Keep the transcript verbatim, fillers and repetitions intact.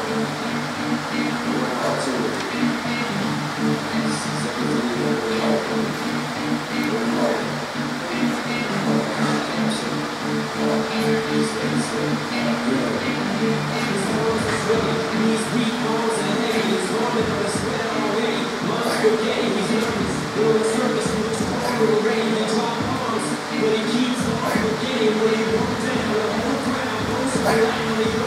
But he keeps on forgetting when he walks down the whole crowd goes around.